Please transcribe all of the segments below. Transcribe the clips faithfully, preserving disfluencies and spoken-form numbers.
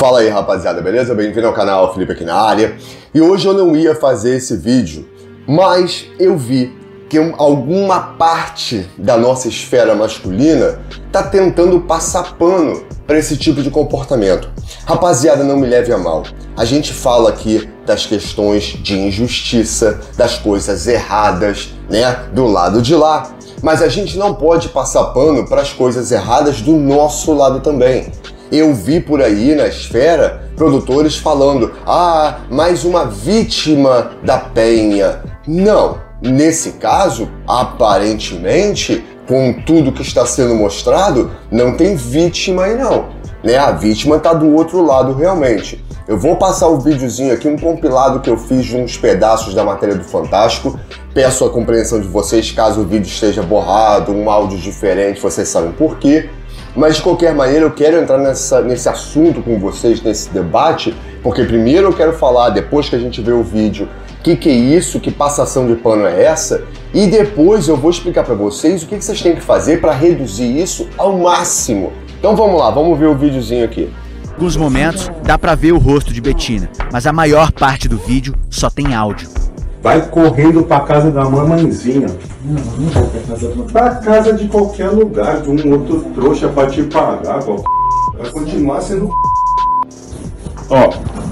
Fala aí, rapaziada, beleza? Bem-vindo ao canal, Felipe aqui na área. E hoje eu não ia fazer esse vídeo, mas eu vi que alguma parte da nossa esfera masculina tá tentando passar pano para esse tipo de comportamento. Rapaziada, não me leve a mal. A gente fala aqui das questões de injustiça, das coisas erradas, né, do lado de lá. Mas a gente não pode passar pano para as coisas erradas do nosso lado também. Eu vi por aí na esfera produtores falando: ah, mais uma vítima da Penha. Não, nesse caso, aparentemente, com tudo que está sendo mostrado, não tem vítima aí não, né? A vítima está do outro lado realmente. Eu vou passar o videozinho aqui, um compilado que eu fiz de uns pedaços da matéria do Fantástico. Peço a compreensão de vocês caso o vídeo esteja borrado, um áudio diferente, vocês sabem por quê. Mas de qualquer maneira eu quero entrar nessa, nesse assunto com vocês, nesse debate, porque primeiro eu quero falar, depois que a gente vê o vídeo, o que, que é isso, que passação de pano é essa, e depois eu vou explicar para vocês o que, que vocês têm que fazer para reduzir isso ao máximo. Então vamos lá, vamos ver o videozinho aqui. Em alguns momentos dá pra ver o rosto de Betina, mas a maior parte do vídeo só tem áudio. Vai correndo pra casa da mamãezinha. Não, não vou pra casa da mamãe. Pra casa de qualquer lugar, de um outro trouxa pra te pagar, qualquer... Vai continuar sendo... Ó.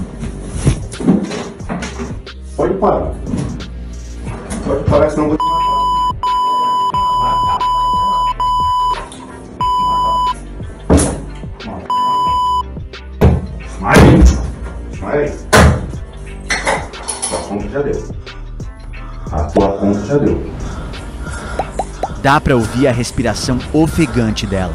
Pode parar. Pode parar, senão eu vou te matar. Smiley. Smiley. Sua conta já deu. A tua conta já deu. Dá pra ouvir a respiração ofegante dela.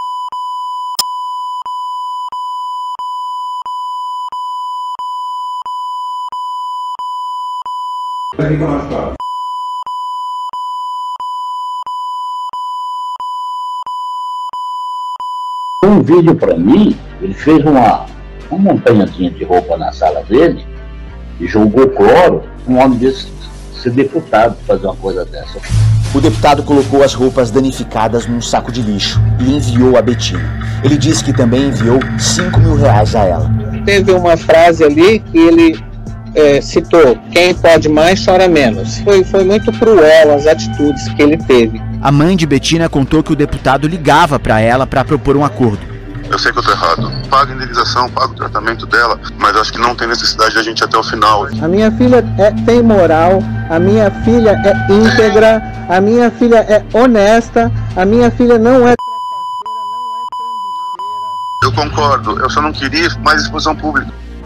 Um vídeo pra mim, ele fez uma, uma montanhazinha de roupa na sala dele e jogou cloro. Um homem desse ser deputado fazer uma coisa dessa. O deputado colocou as roupas danificadas num saco de lixo e enviou a Betina. Ele disse que também enviou cinco mil reais a ela. Teve uma frase ali que ele é, citou: quem pode mais chora menos. Foi, foi muito cruel as atitudes que ele teve. A mãe de Betina contou que o deputado ligava pra ela pra propor um acordo. Eu sei que eu tô errado. Paga a indenização, paga o tratamento dela, mas acho que não tem necessidade de a gente ir até o final. A minha filha é, tem moral, a minha filha é íntegra, a minha filha é honesta, a minha filha não é trapaceira, não é trambiqueira. Eu concordo, eu só não queria mais exposição pública.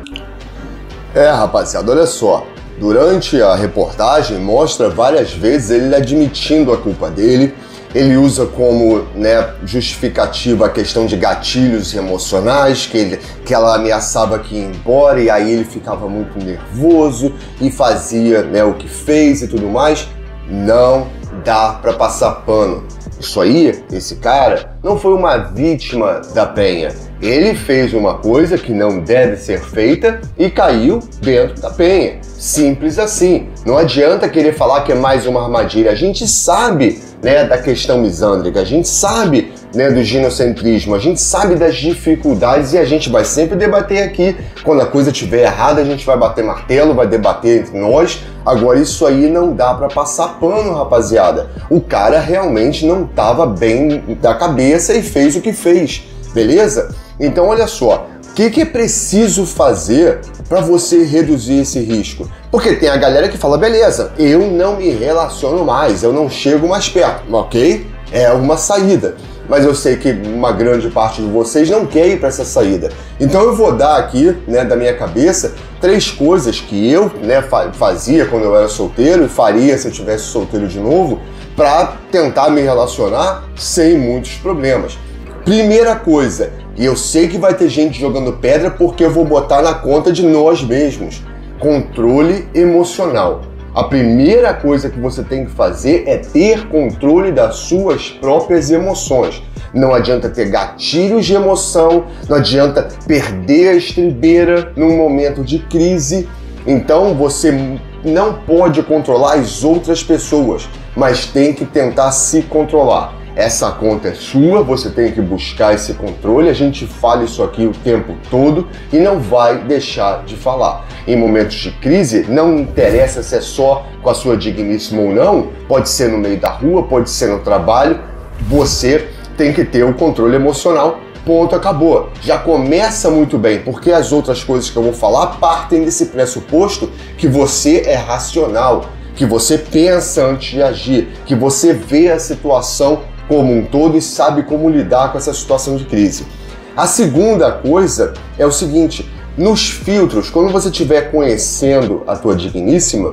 É, rapaziada, olha só. Durante a reportagem mostra várias vezes ele admitindo a culpa dele. Ele usa como, né, justificativa a questão de gatilhos emocionais, que, ele, que ela ameaçava que ia embora e aí ele ficava muito nervoso e fazia, né, o que fez e tudo mais. Não dá pra passar pano. Isso aí, esse cara, não foi uma vítima da Penha. Ele fez uma coisa que não deve ser feita e caiu dentro da Penha. Simples assim. Não adianta querer falar que é mais uma armadilha. A gente sabe, né, da questão misândrica, a gente sabe, né, do ginocentrismo, a gente sabe das dificuldades e a gente vai sempre debater aqui. Quando a coisa estiver errada, a gente vai bater martelo, vai debater entre nós. Agora, isso aí não dá pra passar pano, rapaziada. O cara realmente não tava bem da cabeça e fez o que fez, beleza? Então, olha só, o que, que é preciso fazer para você reduzir esse risco? Porque tem a galera que fala: beleza, eu não me relaciono mais, eu não chego mais perto, ok? É uma saída. Mas eu sei que uma grande parte de vocês não quer ir para essa saída. Então eu vou dar aqui, né, da minha cabeça, três coisas que eu, né, fazia quando eu era solteiro e faria se eu tivesse solteiro de novo, para tentar me relacionar sem muitos problemas. Primeira coisa, e eu sei que vai ter gente jogando pedra porque eu vou botar na conta de nós mesmos: controle emocional. A primeira coisa que você tem que fazer é ter controle das suas próprias emoções. Não adianta ter gatilhos de emoção, não adianta perder a estribeira num momento de crise. Então você não pode controlar as outras pessoas, mas tem que tentar se controlar. essa conta é sua, você tem que buscar esse controle, a gente fala isso aqui o tempo todo e não vai deixar de falar. Em momentos de crise, não interessa se é só com a sua digníssima ou não, pode ser no meio da rua, pode ser no trabalho, você tem que ter o controle emocional, ponto, acabou. Já começa muito bem, porque as outras coisas que eu vou falar partem desse pressuposto que você é racional, que você pensa antes de agir, que você vê a situação como um todo e sabe como lidar com essa situação de crise. A segunda coisa é o seguinte, nos filtros, quando você estiver conhecendo a tua digníssima,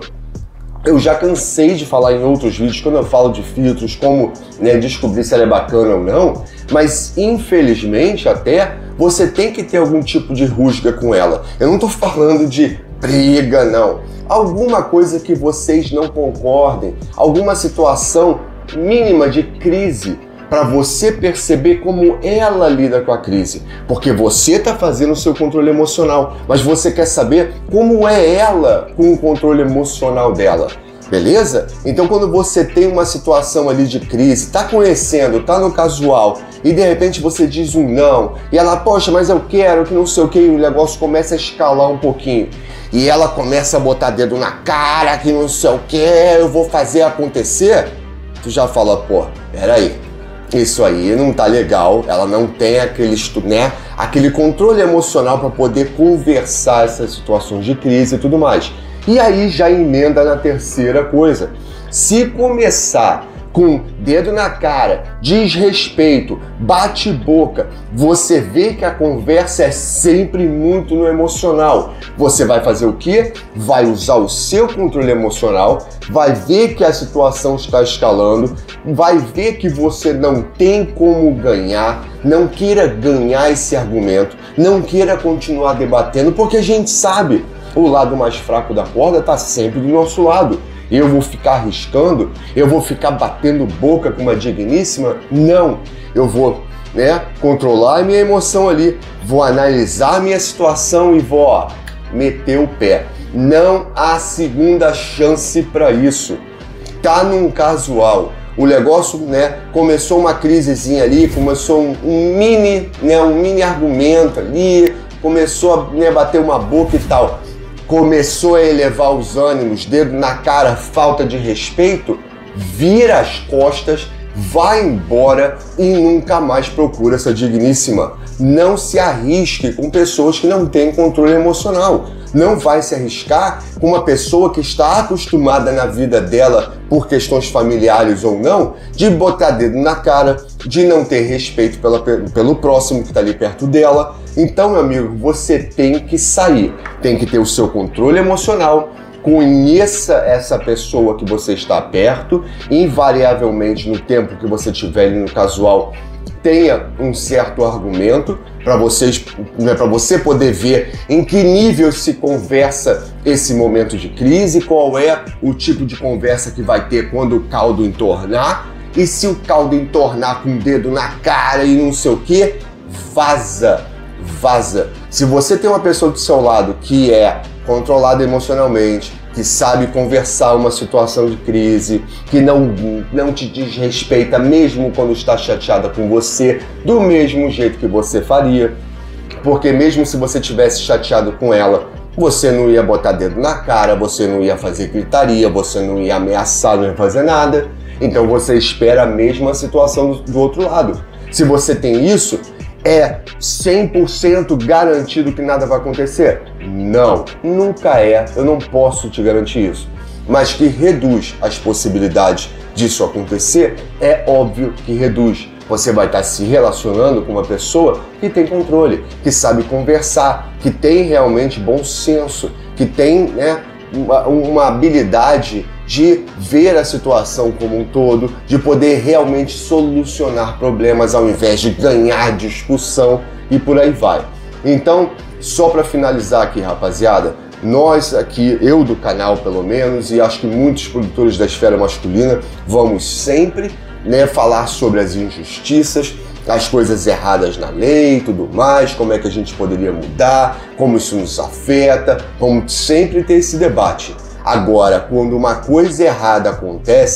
eu já cansei de falar em outros vídeos, quando eu falo de filtros, como, né, descobrir se ela é bacana ou não, mas infelizmente até você tem que ter algum tipo de rusga com ela. Eu não tô falando de briga, não. Alguma coisa que vocês não concordem, alguma situação mínima de crise, para você perceber como ela lida com a crise. Porque você está fazendo o seu controle emocional, mas você quer saber como é ela com o controle emocional dela. Beleza? Então quando você tem uma situação ali de crise, tá conhecendo, tá no casual, e de repente você diz um não, e ela, poxa, mas eu quero que não sei o que, e o negócio começa a escalar um pouquinho. E ela começa a botar dedo na cara, que não sei o que, eu vou fazer acontecer. Tu já fala, pô, peraí, isso aí não tá legal, ela não tem aquele, né, aquele controle emocional para poder conversar essas situações de crise e tudo mais. E aí já emenda na terceira coisa. Se começar com dedo na cara, desrespeito, bate-boca, você vê que a conversa é sempre muito no emocional. Você vai fazer o quê? Vai usar o seu controle emocional, vai ver que a situação está escalando, vai ver que você não tem como ganhar, não queira ganhar esse argumento, não queira continuar debatendo, porque a gente sabe, o lado mais fraco da corda está sempre do nosso lado. Eu vou ficar arriscando? Eu vou ficar batendo boca com uma digníssima? Não. Eu vou, né, controlar a minha emoção ali, vou analisar a minha situação e vou, ó, meter o pé. Não há segunda chance para isso. Tá num casual. O negócio, né, começou uma crisezinha ali, começou um, um mini, né, um mini argumento ali, começou a, né, bater uma boca e tal. Começou a elevar os ânimos, dedo na cara, falta de respeito, vira as costas, vai embora e nunca mais procura essa digníssima. Não se arrisque com pessoas que não têm controle emocional. Não vai se arriscar com uma pessoa que está acostumada na vida dela, por questões familiares ou não, de botar dedo na cara, de não ter respeito pela, pelo próximo que está ali perto dela. Então, meu amigo, você tem que sair, tem que ter o seu controle emocional, conheça essa pessoa que você está perto, invariavelmente no tempo que você estiver ali no casual, tenha um certo argumento para vocês, né, para você poder ver em que nível se conversa esse momento de crise, qual é o tipo de conversa que vai ter quando o caldo entornar, e se o caldo entornar com o dedo na cara e não sei o que, vaza, vaza. Se você tem uma pessoa do seu lado que é controlada emocionalmente, que sabe conversar uma situação de crise, que não, não te desrespeita mesmo quando está chateada com você, do mesmo jeito que você faria, porque mesmo se você tivesse chateado com ela, você não ia botar dedo na cara, você não ia fazer gritaria, você não ia ameaçar, não ia fazer nada, então você espera a mesma situação do, do outro lado. Se você tem isso, é cem por cento garantido que nada vai acontecer? Não, nunca é, eu não posso te garantir isso. Mas que reduz as possibilidades disso acontecer, é óbvio que reduz. Você vai estar se relacionando com uma pessoa que tem controle, que sabe conversar, que tem realmente bom senso, que tem, né, uma, uma habilidade de ver a situação como um todo, de poder realmente solucionar problemas ao invés de ganhar discussão e por aí vai. Então, só para finalizar aqui, rapaziada, nós aqui, eu do canal pelo menos, e acho que muitos produtores da esfera masculina, vamos sempre, né, falar sobre as injustiças, as coisas erradas na lei e tudo mais, como é que a gente poderia mudar, como isso nos afeta, vamos sempre ter esse debate. Agora, quando uma coisa errada acontece,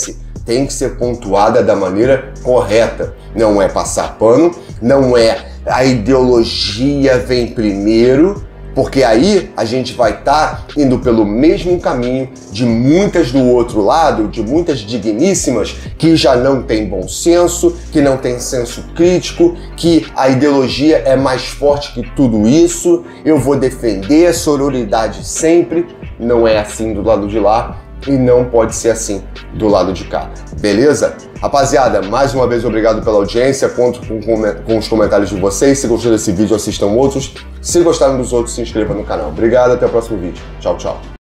tem que ser pontuada da maneira correta. Não é passar pano, não é a ideologia vem primeiro, porque aí a gente vai estar tá indo pelo mesmo caminho de muitas do outro lado, de muitas digníssimas que já não tem bom senso, que não tem senso crítico, que a ideologia é mais forte que tudo isso, eu vou defender a sororidade sempre. Não é assim do lado de lá e não pode ser assim do lado de cá, beleza? Rapaziada, mais uma vez obrigado pela audiência, conto com, com os comentários de vocês. Se gostou desse vídeo, assistam outros. Se gostaram dos outros, se inscreva no canal. Obrigado, até o próximo vídeo. Tchau, tchau.